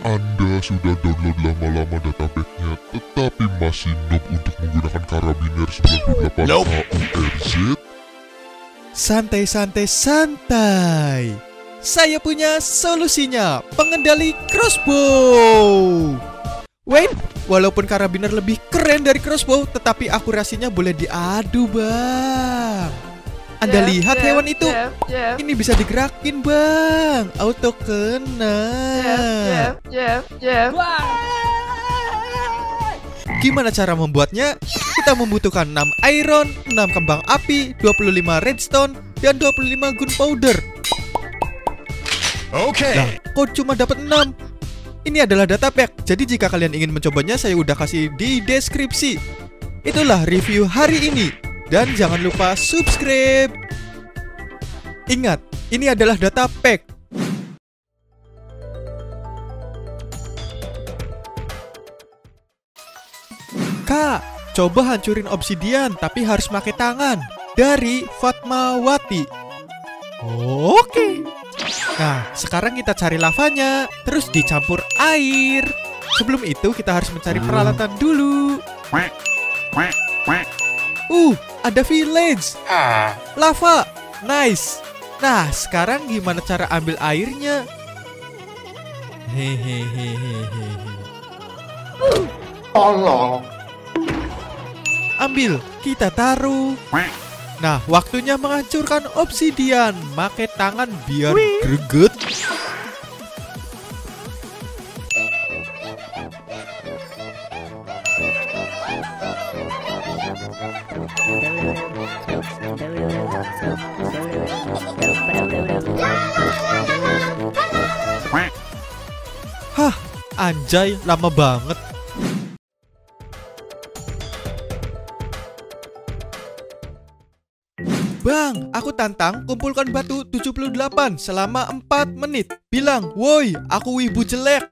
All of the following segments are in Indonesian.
Anda sudah download lama-lama datapacknya, tetapi masih noob untuk menggunakan karabiner 98 AURZ? Santai, santai. Saya punya solusinya, pengendali crossbow. Wait, walaupun karabiner lebih keren dari crossbow, tetapi akurasinya boleh diadu, Bang. Anda lihat hewan itu? Ini bisa digerakin, Bang. Auto kena. Gimana cara membuatnya? Kita membutuhkan 6 iron, 6 kembang api, 25 redstone, dan 25 gunpowder. Nah, kok cuma dapat 6? Ini adalah data pack. Jadi jika kalian ingin mencobanya, saya udah kasih di deskripsi. Itulah review hari ini. Dan jangan lupa subscribe. Ingat, ini adalah data pack. Kak, coba hancurin obsidian tapi harus pakai tangan. Dari Fatmawati. Oke. Nah, sekarang kita cari lavanya, terus dicampur air. Sebelum itu kita harus mencari peralatan dulu. Ada village. Lava. Nice. Nah, sekarang gimana cara ambil airnya? Tolong. Ambil, kita taruh. Nah, waktunya menghancurkan obsidian. Pakai tangan biar greget. Hah, anjay, lama banget. Bang, aku tantang kumpulkan batu 78 selama 4 menit. Bilang, woi, aku wibu jelek.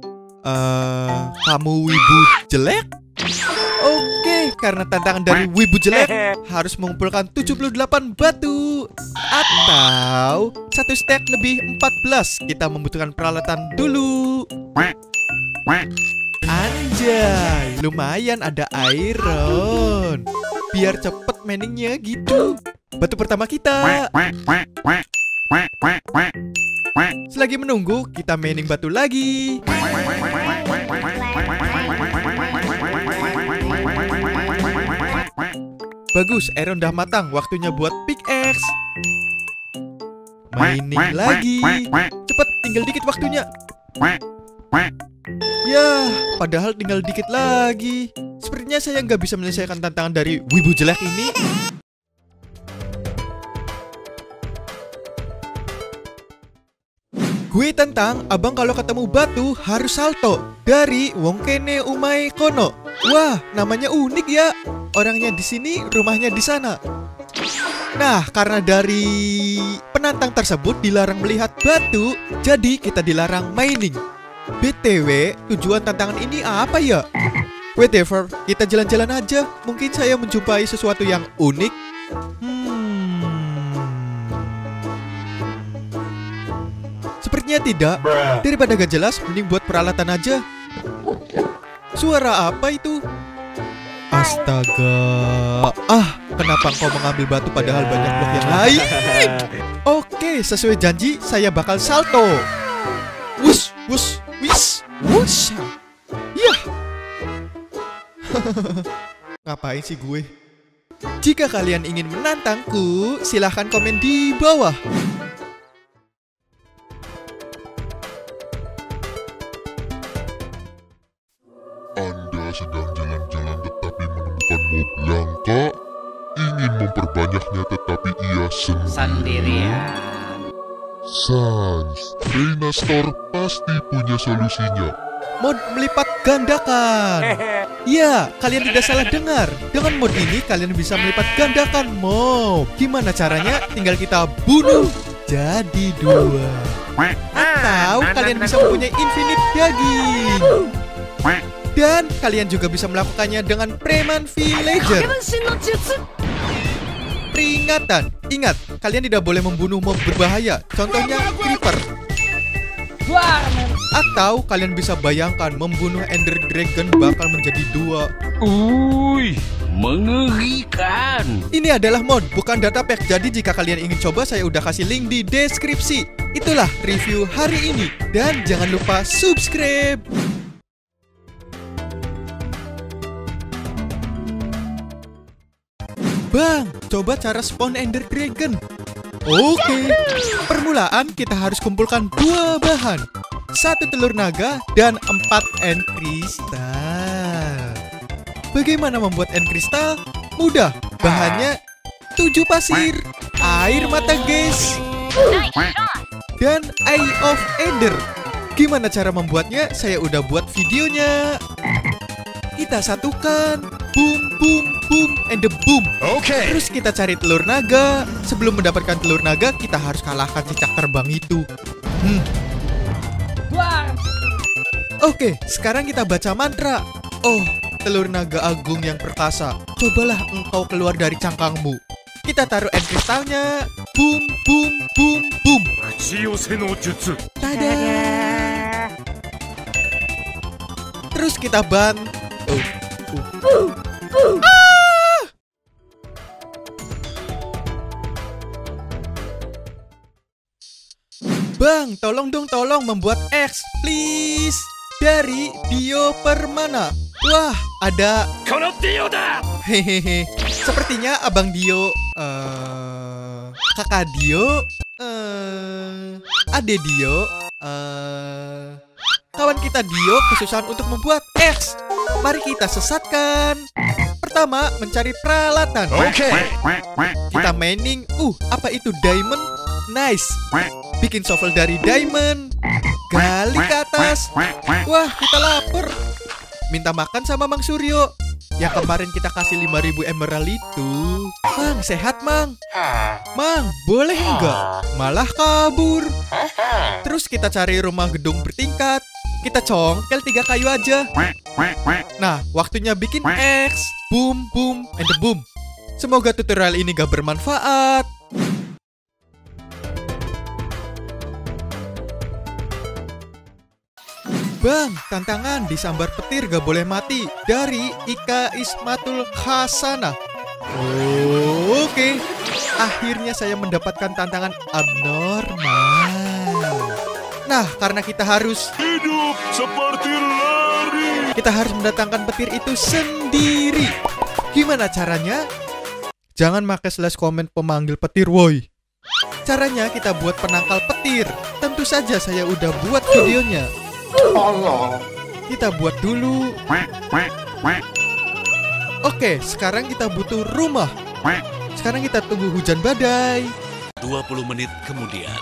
Kamu wibu jelek? Oke, karena tantangan dari wibu jelek harus mengumpulkan 78 batu. Atau 1 stack lebih 14. Kita membutuhkan peralatan dulu. Anjay, lumayan ada iron. Biar cepet miningnya gitu. Batu pertama kita. Selagi menunggu, kita mining batu lagi. Bagus, iron udah matang. Waktunya buat pickaxe. Mining lagi. Cepet, tinggal dikit waktunya. Ya, padahal tinggal dikit lagi. Sepertinya saya nggak bisa menyelesaikan tantangan dari wibu jelek ini. Gue tantang abang kalau ketemu batu harus salto. Dari Wongkene Umai Kono. Wah, namanya unik ya. Orangnya di sini, rumahnya di sana. Nah, karena dari penantang tersebut dilarang melihat batu, jadi kita dilarang mining. BTW, tujuan tantangan ini apa ya? Whatever, kita jalan-jalan aja. Mungkin saya menjumpai sesuatu yang unik. Sepertinya tidak. Daripada gak jelas, mending buat peralatan aja. Suara apa itu? Astaga. Kenapa engkau mengambil batu padahal banyak blok yang lain? Oke, sesuai janji, saya bakal salto. Wush, wush, wish, wush. Yah. Ngapain sih gue? Jika kalian ingin menantangku, silahkan komen di bawah. Anda sedang jalan-jalan tetapi menemukan mob langka, ingin memperbanyaknya tetapi ia sendirian. Sans, Reina Store pasti punya solusinya. Mod melipat gandakan. Ya, kalian tidak salah dengar. Dengan mod ini kalian bisa melipat gandakan mob. Gimana caranya? Tinggal kita bunuh jadi 2. Atau kalian bisa mempunyai infinite daging. Dan kalian juga bisa melakukannya dengan preman villager. Peringatan, ingat, kalian tidak boleh membunuh mob berbahaya. Contohnya creeper. Atau kalian bisa bayangkan membunuh Ender Dragon bakal menjadi 2. Uy, mengerikan. Ini adalah mod, bukan data pack. Jadi jika kalian ingin coba, saya udah kasih link di deskripsi. Itulah review hari ini. Dan jangan lupa subscribe. Bang, coba cara spawn Ender Dragon. Oke, permulaan kita harus kumpulkan 2 bahan, 1 telur naga dan 4 end kristal. Bagaimana membuat end kristal? Mudah, bahannya 7 pasir, air mata gas, dan Eye of Ender. Gimana cara membuatnya? Saya udah buat videonya. Kita satukan, boom, boom, boom, and the boom. Oke. Terus kita cari telur naga. Sebelum mendapatkan telur naga, kita harus kalahkan cicak terbang itu. Oke, sekarang kita baca mantra. Oh, telur naga agung yang perkasa, cobalah engkau keluar dari cangkangmu. Kita taruh end kristalnya. Boom, boom, boom, boom. Tada! Terus kita Bang, tolong dong, tolong membuat X, please. Dari Dio Permana. Wah, ada hehehe. Sepertinya Abang Dio, Kakak Dio, Ade Dio, kawan kita Dio kesusahan untuk membuat X. Mari kita sesatkan. Pertama, mencari peralatan. Oke. Kita mining. Apa itu diamond? Nice. Bikin shovel dari diamond. Gali ke atas. Wah, kita lapar. Minta makan sama Mang Suryo. Yang kemarin kita kasih 5.000 emerald itu. Mang, sehat Mang? Mang, boleh enggak? Malah kabur. Terus kita cari rumah gedung bertingkat. Kita congkel 3 kayu aja. Nah, waktunya bikin X. Boom, boom, and the boom. Semoga tutorial ini gak bermanfaat. Bang, tantangan disambar petir gak boleh mati. Dari Ika Ismatul Khasana. Oke. Akhirnya saya mendapatkan tantangan abnormal. Nah, karena kita harus Hidup seperti lari. Kita harus mendatangkan petir itu sendiri. Gimana caranya? Jangan pakai slash komen pemanggil petir, woi. Caranya kita buat penangkal petir. Tentu saja saya udah buat videonya. Kita buat dulu. Oke, sekarang kita butuh rumah. Sekarang kita tunggu hujan badai. 20 menit kemudian.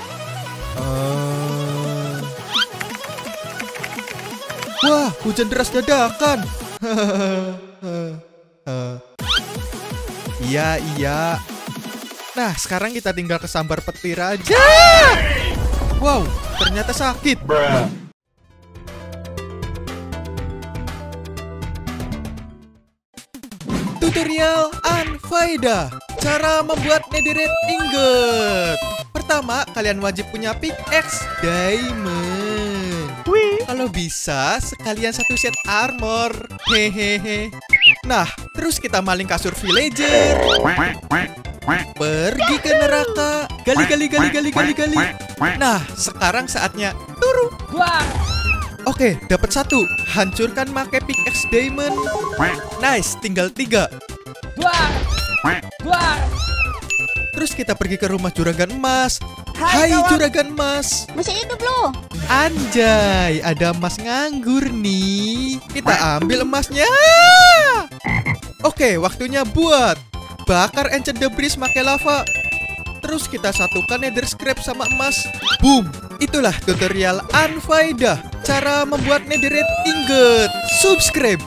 Wah, hujan deras dadakan. Iya. Nah, sekarang kita tinggal kesambar petir aja. Wow, ternyata sakit. Tutorial Unfaedah. Cara membuat netherite ingot. Pertama, kalian wajib punya pickaxe diamond. Kalau bisa, sekalian 1 set armor. Hehehe. Nah, terus kita maling kasur villager. Pergi ke neraka. Gali. Nah, sekarang saatnya turu. Oke, dapat 1. Hancurkan pakai pickaxe diamond. Nice, tinggal 3. Terus kita pergi ke rumah juragan emas. Hai juragan emas. Masih hidup loh. Anjay, ada emas nganggur nih. Kita ambil emasnya. Oke, waktunya buat bakar ancient debris pakai lava. Terus kita satukan nether scrap sama emas. Boom. Itulah tutorial Unfaedah. Cara membuat netherite ingot. Subscribe.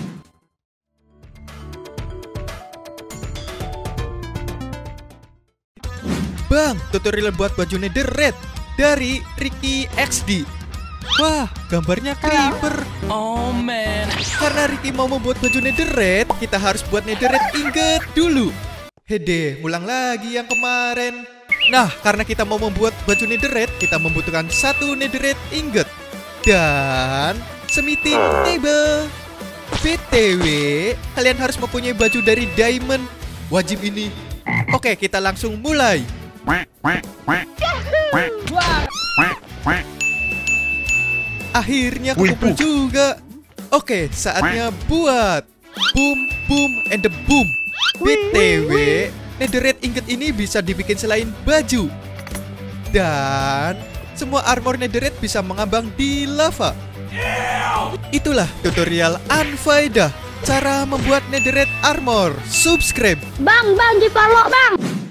Bang, tutorial buat baju netherite dari Ricky XD. Wah, gambarnya creeper. Oh man. Karena Ricky mau membuat baju netherite, kita harus buat netherite ingot dulu. Hede, ulang lagi yang kemarin. Nah, karena kita mau membuat baju netherite, kita membutuhkan 1 netherite ingot dan smithing table. BTW, kalian harus mempunyai baju dari diamond. Wajib ini. Oke, kita langsung mulai. Akhirnya kekumpul juga. Oke, saatnya buat boom, boom, and the boom. BTW, netherite ingot ini bisa dibikin selain baju. Dan semua armor netherite bisa mengambang di lava. Itulah tutorial Anfaedah, cara membuat netherite armor. Subscribe. Bang, di follow bang.